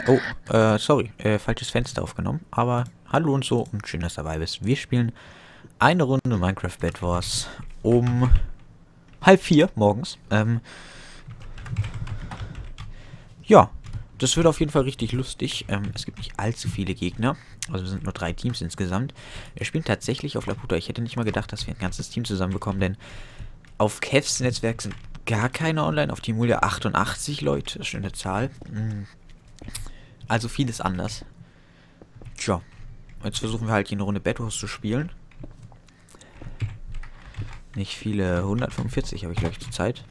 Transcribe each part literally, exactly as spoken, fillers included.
Oh, äh, sorry, äh, falsches Fenster aufgenommen. Aber hallo und so und schön, dass du dabei bist. Wir spielen eine Runde Minecraft Bed Wars um halb vier morgens. Ähm, ja, das wird auf jeden Fall richtig lustig. Ähm, es gibt nicht allzu viele Gegner. Also es sind nur drei Teams insgesamt. Wir spielen tatsächlich auf Laputa. Ich hätte nicht mal gedacht, dass wir ein ganzes Team zusammenbekommen, denn auf Kevs Netzwerk sind gar keine online. Auf Team Julia achtundachtzig Leute. Schöne Zahl. Mhm. Also vieles anders. Tja, jetzt versuchen wir halt hier eine Runde Bed Wars zu spielen. Nicht viele, hundertfünfundvierzig habe ich glaube ich zur Zeit.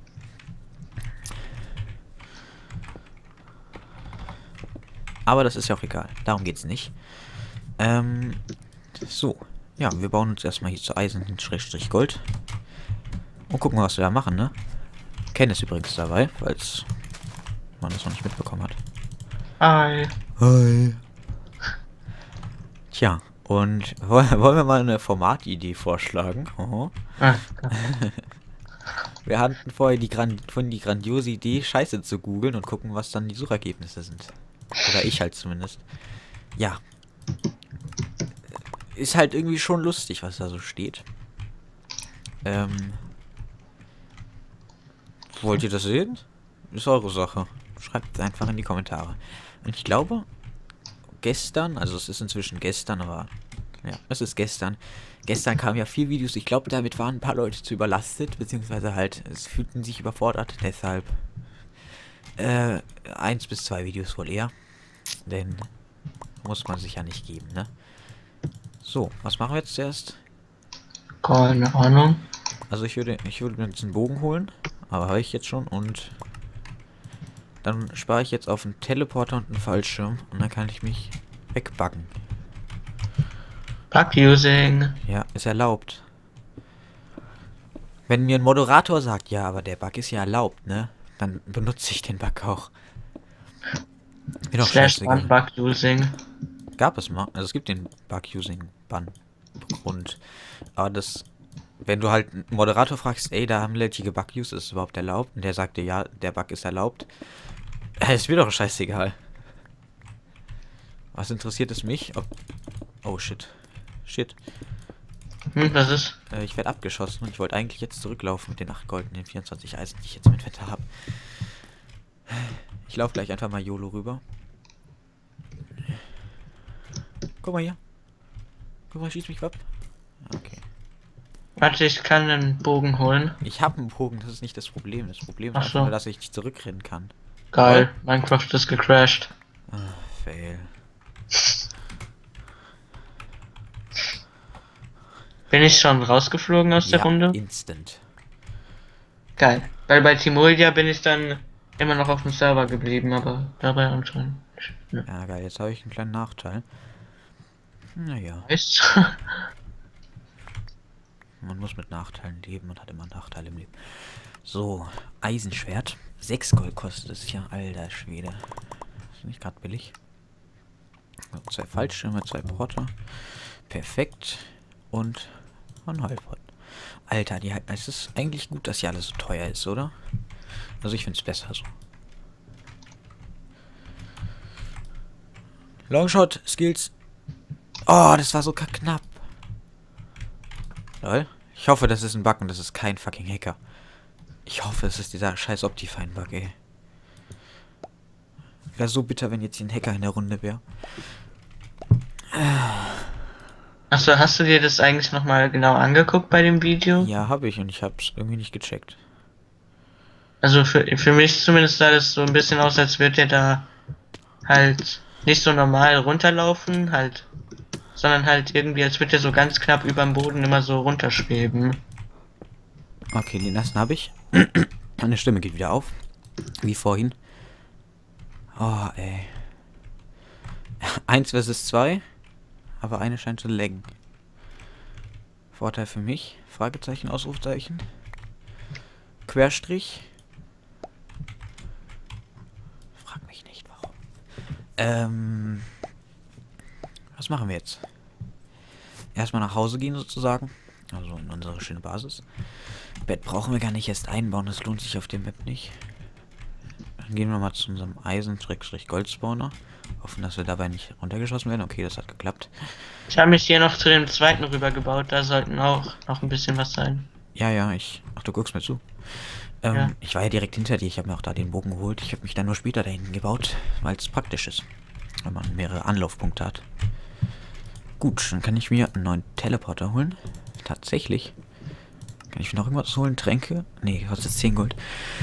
Aber das ist ja auch egal, darum geht es nicht. Ähm, so. Ja, wir bauen uns erstmal hier zu Eisen-Gold. Und gucken, was wir da machen, ne? Ken ist übrigens dabei, falls man das noch nicht mitbekommen hat. Hi. Hi. Tja, und wollen wir mal eine Formatidee vorschlagen? Oho. Ah, Wir hatten vorher die, Gran von die grandiose Idee, Scheiße zu googeln und gucken, was dann die Suchergebnisse sind. Oder ich halt zumindest. Ja. Ist halt irgendwie schon lustig, was da so steht. Ähm. Wollt ihr das sehen? Ist eure Sache. Schreibt es einfach in die Kommentare. Und ich glaube, gestern, also es ist inzwischen gestern, aber ja, es ist gestern. Gestern kamen ja vier Videos. Ich glaube, damit waren ein paar Leute zu überlastet, beziehungsweise halt, es fühlten sich überfordert. Deshalb äh, eins bis zwei Videos wohl eher. Denn muss man sich ja nicht geben, ne? So, was machen wir jetzt zuerst? keine Ahnung. Also ich würde, ich würde mir jetzt einen Bogen holen, aber habe ich jetzt schon und dann spare ich jetzt auf einen Teleporter und einen Fallschirm und dann kann ich mich wegbuggen. Bug using. Ja, ist erlaubt. Wenn mir ein Moderator sagt, ja, aber der Bug ist ja erlaubt, ne? Dann benutze ich den Bug auch. Mir doch Slash scheißegal. one bug using. Gab es mal. Also es gibt den Bug-Using-Bann. Und, aber das, wenn du halt einen Moderator fragst, ey, da haben Leute gebug-used, ist es überhaupt erlaubt? Und der sagt dir, ja, der Bug ist erlaubt. Äh, ist mir doch scheißegal. Was interessiert es mich? Ob, oh, shit. Shit. Hm, was ist? Äh, ich werde abgeschossen und ich wollte eigentlich jetzt zurücklaufen mit den acht Gold und den vierundzwanzig Eisen, die ich jetzt mit Wetter habe. Ich laufe gleich einfach mal YOLO rüber. Guck mal hier. Guck mal, schieß mich ab. Okay. Warte, ich kann einen Bogen holen. Ich habe einen Bogen, das ist nicht das Problem. Das Problem ist Ach einfach so. nur, dass ich nicht zurückrennen kann. Geil, Minecraft ist gecrashed. Ah, fail. Bin ich schon rausgeflogen aus der Ja, Runde? instant. Geil. Weil bei Timolia bin ich dann immer noch auf dem Server geblieben, aber dabei anscheinend. Ja. Ja, geil, jetzt habe ich einen kleinen Nachteil. Naja, Ist. man muss mit Nachteilen leben, man hat immer Nachteile im Leben. So, Eisenschwert. sechs Gold kostet es ja, alter Schwede. Ist nicht gerade billig. Zwei Fallschirme, zwei Porter. Perfekt. Und ein Heilpot. Alter, die halt, es ist eigentlich gut, dass hier alles so teuer ist, oder? Also ich finde es besser so. Longshot, Skills. Oh, das war so knapp. Lol. Ich hoffe, das ist ein Bug und das ist kein fucking Hacker. Ich hoffe, es ist dieser scheiß Optifine-Bug, ey. Wäre so bitter, wenn jetzt hier ein Hacker in der Runde wäre. Achso, hast du dir das eigentlich nochmal genau angeguckt bei dem Video? Ja, habe ich und ich habe es irgendwie nicht gecheckt. Also für, für mich zumindest sah das so ein bisschen aus, als würde der da halt nicht so normal runterlaufen, halt, sondern halt irgendwie, als würde der so ganz knapp über dem Boden immer so runterschweben. Okay, den ersten habe ich. Meine Stimme geht wieder auf. Wie vorhin. Oh, ey. Eins versus zwei. Aber eine scheint zu laggen. Vorteil für mich. Fragezeichen, Ausrufzeichen. Querstrich. Frag mich nicht, warum. Ähm. Was machen wir jetzt? Erstmal nach Hause gehen sozusagen. Also in unsere schöne Basis. Bett brauchen wir gar nicht erst einbauen, das lohnt sich auf dem Map nicht. Dann gehen wir mal zu unserem Eisen-Gold-Spawner. Hoffen, dass wir dabei nicht runtergeschossen werden. Okay, das hat geklappt. Ich habe mich hier noch zu dem zweiten rübergebaut, da sollten auch noch ein bisschen was sein. Ja, ja, ich... Ach, du guckst mir zu. Ähm, Ja. Ich war ja direkt hinter dir. Ich habe mir auch da den Bogen geholt. Ich habe mich dann nur später da hinten gebaut, weil es praktisch ist, wenn man mehrere Anlaufpunkte hat. Gut, dann kann ich mir einen neuen Teleporter holen. Tatsächlich. Kann ich mir noch irgendwas holen? Tränke? Nee, kostet zehn Gold.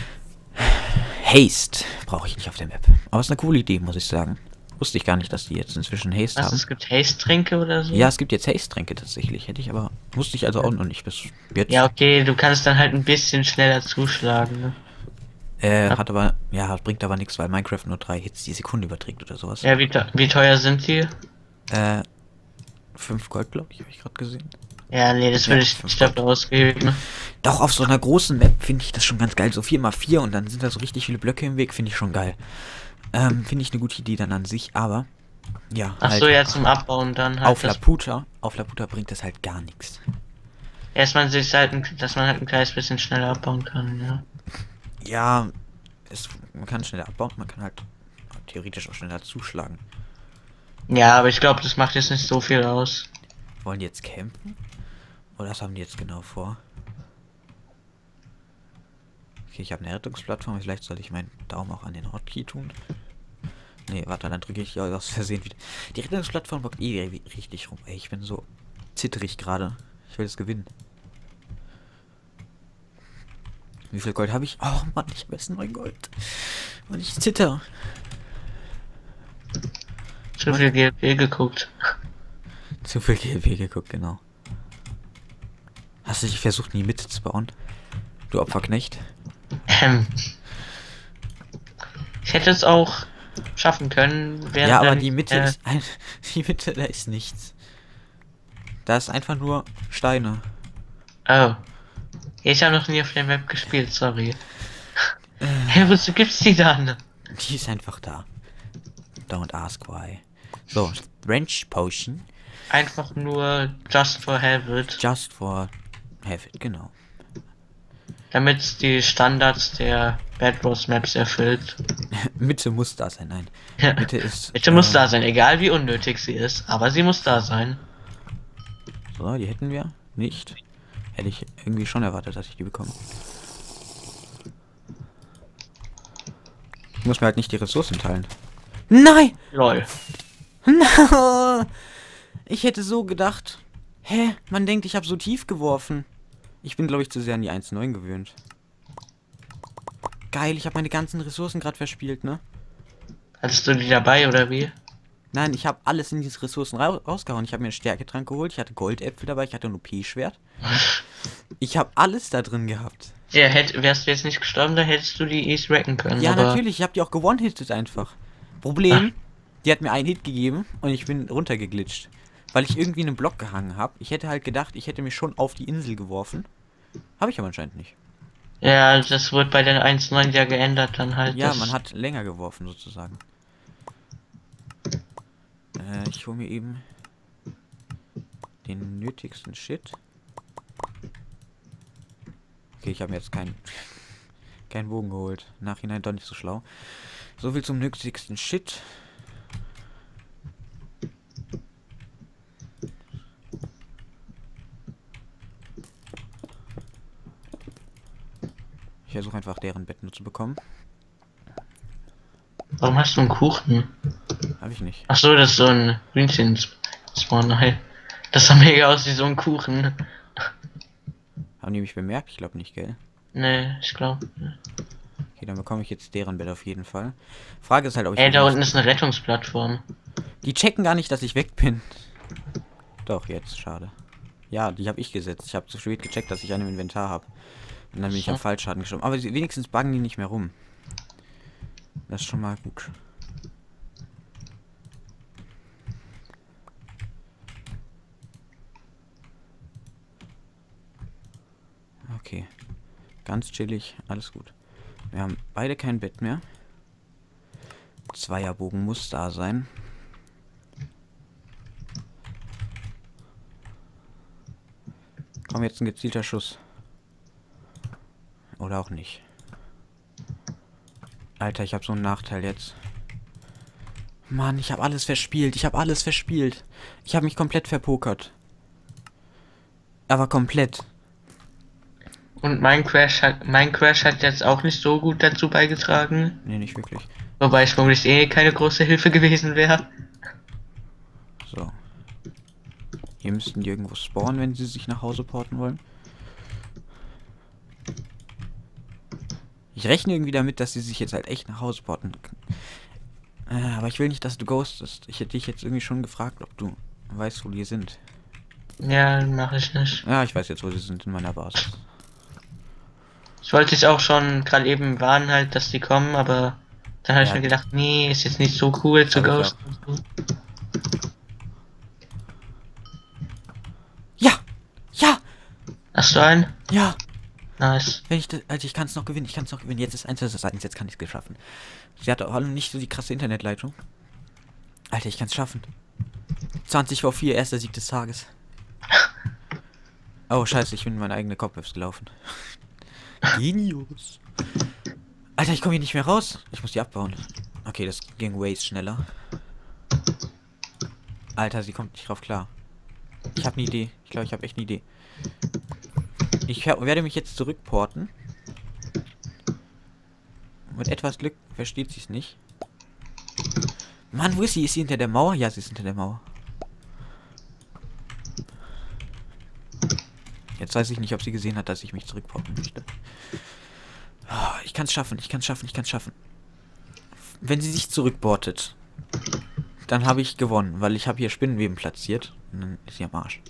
Haste brauche ich nicht auf der Map. Aber ist eine coole Idee, muss ich sagen. Wusste ich gar nicht, dass die jetzt inzwischen Haste Was, haben. es gibt Haste-Tränke oder so? Ja, es gibt jetzt Haste-Tränke tatsächlich. Hätte ich aber... Wusste ich also auch noch nicht bis jetzt. Ja, okay, du kannst dann halt ein bisschen schneller zuschlagen, ne? Äh, hat aber... Ja, bringt aber nichts, weil Minecraft nur drei Hits die Sekunde überträgt oder sowas. Ja, wie, te- wie teuer sind die? Äh... fünf Gold, glaube ich, habe ich gerade gesehen. Ja, nee, das Ja, würde ich fünf nicht dafür ausgeben. Ne? Doch, auf so einer großen Map finde ich das schon ganz geil. So vier mal vier und dann sind da so richtig viele Blöcke im Weg, finde ich schon geil. Ähm, finde ich eine gute Idee dann an sich, aber... Ja, Ach halt so, ja, zum Abbauen dann halt. auf Laputa, auf Laputa bringt das halt gar nichts. Erstmal sich halt, ein, dass man halt ein kleines bisschen schneller abbauen kann, ja. Ja, es, man kann schneller abbauen, man kann halt theoretisch auch schneller zuschlagen. Ja, aber ich glaube, das macht jetzt nicht so viel aus. Wollen die jetzt campen? Oder was haben die jetzt genau vor? Okay, ich habe eine Rettungsplattform, vielleicht soll ich meinen Daumen auch an den Hotkey tun. Nee, warte, dann drücke ich ja aus Versehen wieder. Die Rettungsplattform bockt eh richtig rum. Ey, ich bin so zitterig gerade. Ich will es gewinnen. Wie viel Gold habe ich? Oh Mann, ich habe erst neun Gold. Und ich zitter. Zu viel G L P geguckt. Zu viel G L P geguckt, genau. Hast du dich versucht, in die Mitte zu bauen? Du Opferknecht? Ähm. Ich hätte es auch schaffen können, während Ja, aber dann, die Mitte äh, ist ein, die Mitte, da ist nichts. Da ist einfach nur Steine. Oh. Ich habe noch nie auf der Web gespielt, sorry. Hä, hey, wozu gibt's die dann? Die ist einfach da. Don't ask why. So, Wrench Potion. Einfach nur just for have it. Just for have it, genau. Damit die Standards der Bad Wars Maps erfüllt. Mitte muss da sein, nein. Ja. Mitte ist... Bitte muss äh, da sein, egal wie unnötig sie ist, aber sie muss da sein. So, die hätten wir nicht. Hätte ich irgendwie schon erwartet, dass ich die bekomme. Ich muss mir halt nicht die Ressourcen teilen. Nein! Lol. No! Ich hätte so gedacht. Hä? Man denkt, ich habe so tief geworfen. Ich bin, glaube ich, zu sehr an die eins Punkt neun gewöhnt. Geil, ich habe meine ganzen Ressourcen gerade verspielt, ne? Hattest du die dabei oder wie? Nein, ich habe alles in diese Ressourcen ra rausgehauen. Ich habe mir einen Stärketrank geholt. Ich hatte Goldäpfel dabei. Ich hatte ein O P-Schwert. Ich habe alles da drin gehabt. Ja, hätt, wärst du jetzt nicht gestorben, dann hättest du die East wrecken können. Ja, aber natürlich. Ich habe die auch gewone-hittet einfach. Problem, die hat mir einen Hit gegeben und ich bin runtergeglitscht. Weil ich irgendwie in einem Block gehangen habe. Ich hätte halt gedacht, ich hätte mich schon auf die Insel geworfen. Habe ich aber anscheinend nicht. Ja, das wird bei der eins Punkt neun ja geändert dann halt. Ja, das man hat länger geworfen sozusagen. Äh, ich hole mir eben den nötigsten Shit. Okay, ich habe mir jetzt keinen keinen Bogen geholt. Nachhinein doch nicht so schlau. So viel zum nötigsten Shit. Ich versuche einfach deren Bett nur zu bekommen. Warum hast du einen Kuchen? Habe ich nicht. Ach so, das ist so ein Hühnchen-Spawn. Nein. Das sah mega aus wie so ein Kuchen. Haben die mich bemerkt? Ich glaube nicht, gell? Nee, ich glaube. Okay, dann bekomme ich jetzt deren Bett auf jeden Fall. Frage ist halt, ob ich... Ey, da unten ist eine Rettungsplattform. Die checken gar nicht, dass ich weg bin. Doch, jetzt, schade. Ja, die habe ich gesetzt. Ich habe zu spät gecheckt, dass ich einen im Inventar habe. Und dann bin ich So. am Fallschaden gestorben. Aber sie, wenigstens buggen die nicht mehr rum. Das ist schon mal gut. Okay. Ganz chillig, alles gut. Wir haben beide kein Bett mehr. Zweierbogen muss da sein. Komm, jetzt ein gezielter Schuss. Oder auch nicht. Alter, ich habe so einen Nachteil jetzt. Mann, ich habe alles verspielt. Ich habe alles verspielt. Ich habe mich komplett verpokert. Aber komplett. Und mein Crash hat mein Crash hat jetzt auch nicht so gut dazu beigetragen. Nee, nicht wirklich. Wobei es vermutlich eh keine große Hilfe gewesen wäre. So. Hier müssten die irgendwo spawnen, wenn sie sich nach Hause porten wollen. Ich rechne irgendwie damit, dass sie sich jetzt halt echt nach Hause porten. Äh, aber ich will nicht, dass du ghostest. Ich hätte dich jetzt irgendwie schon gefragt, ob du weißt, wo die sind. Ja, mache ich nicht. Ja, ich weiß jetzt, wo sie sind in meiner Basis. Ich wollte dich auch schon gerade eben warnen halt, dass die kommen, aber dann habe ich Ja. mir gedacht, nee, ist jetzt nicht so cool zu Hab ich ghosten. und so. Ja! Ja! Hast du einen? Ja! Nice. Wenn ich das, also ich kann es noch gewinnen, ich kann es noch gewinnen. Jetzt ist eins zu eins, jetzt kann ich es schaffen. Sie hat auch nicht so die krasse Internetleitung. Alter, ich kann es schaffen. zwanzig vor vier, erster Sieg des Tages. Oh, scheiße, ich bin in meine eigene Cobwebs gelaufen. Genius. Alter, ich komme hier nicht mehr raus. Ich muss die abbauen. Okay, das ging ways schneller. Alter, sie kommt nicht drauf klar. Ich habe eine Idee. Ich glaube, ich habe echt eine Idee. Ich werde mich jetzt zurückporten. Mit etwas Glück versteht sie es nicht. Mann, wo ist sie? Ist sie hinter der Mauer? Ja, sie ist hinter der Mauer. Jetzt weiß ich nicht, ob sie gesehen hat, dass ich mich zurückporten möchte. Ich kann es schaffen, ich kann es schaffen, ich kann es schaffen. Wenn sie sich zurückportet, dann habe ich gewonnen, weil ich habe hier Spinnenweben platziert. Und dann ist sie am Arsch.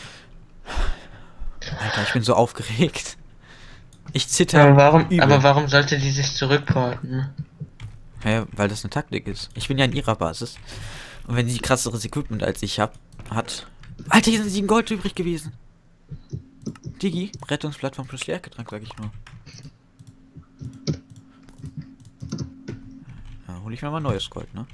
Alter, ich bin so aufgeregt. Ich zitter. Aber warum, übel. aber warum sollte die sich zurückporten? Ja, weil das eine Taktik ist. Ich bin ja in ihrer Basis. Und wenn sie krasseres Equipment als ich hab, hat... Alter, hier sind sieben Gold übrig gewesen. Digi, Rettungsplattform plus Stärketrank, sag ich nur. Ja, hol ich mir mal neues Gold, ne?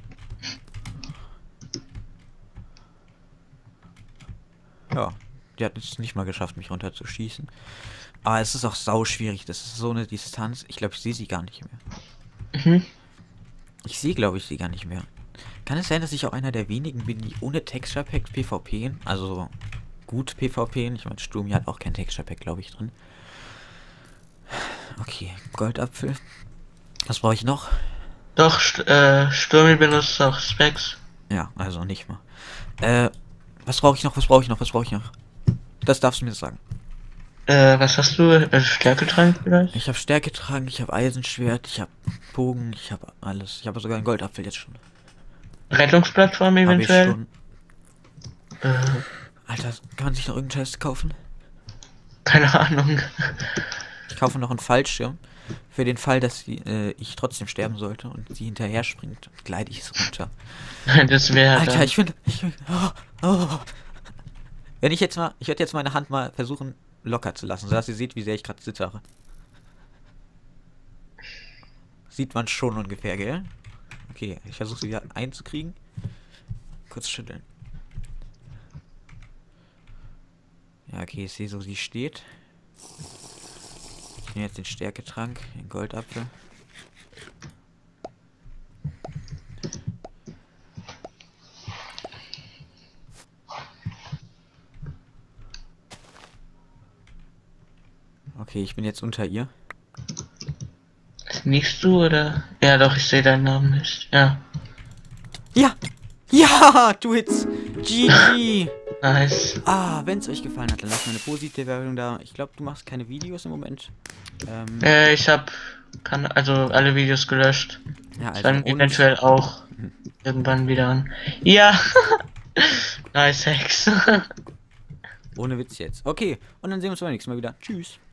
Ja, die hat es nicht mal geschafft, mich runterzuschießen. Aber es ist auch sau schwierig. Das ist so eine Distanz. Ich glaube, ich sehe sie gar nicht mehr. Mhm. Ich sehe, glaube ich, sie gar nicht mehr. Kann es sein, dass ich auch einer der wenigen bin, die ohne Texture Pack PvP, also gut PvP, ich meine, Sturmi hat auch kein Texture Pack, glaube ich, drin. Okay, Goldapfel. Was brauche ich noch? Doch, St äh, Sturmi benutzt auch Specs. Ja, also nicht mal. Äh, was brauche ich noch? Was brauche ich noch? Was brauche ich noch? Das darfst du mir sagen. Äh, was hast du? Äh, Stärketrank vielleicht? Ich habe Stärketrank, ich habe Eisenschwert, ich habe Bogen, ich habe alles. Ich habe sogar einen Goldapfel jetzt schon. Rettungsplattform Hab ich eventuell? schon. Äh, Alter, kann man sich noch irgendeinen Scheiß kaufen? keine Ahnung. Ich kaufe noch einen Fallschirm. Für den Fall, dass die, äh, ich trotzdem sterben sollte und sie hinterher springt, gleite ich es runter. Das wäre. Alter, ich finde. Ich find, oh, oh. Wenn ich jetzt mal. Ich werde jetzt meine Hand mal versuchen locker zu lassen, sodass ihr seht, wie sehr ich gerade zittere. Sieht man schon ungefähr, gell? Okay, ich versuche sie wieder einzukriegen. Kurz schütteln. Ja, okay, ich sehe so, sie steht. Ich nehme jetzt den Stärketrank, den Goldapfel. Okay, ich bin jetzt unter ihr. Nickst du oder? Ja, doch, ich sehe deinen Namen nicht. Ja. Ja! Ja! Du Hits! G G! Nice. Ah, wenn es euch gefallen hat, dann lasst mir eine positive Bewertung da. Ich glaube, du machst keine Videos im Moment. Ähm, Äh, ich hab kann also alle Videos gelöscht. ja, also Dann und- eventuell auch Mhm. irgendwann wieder an. Ja. Nice Hex. Ohne Witz jetzt. Okay, und dann sehen wir uns beim nächsten Mal wieder. Tschüss.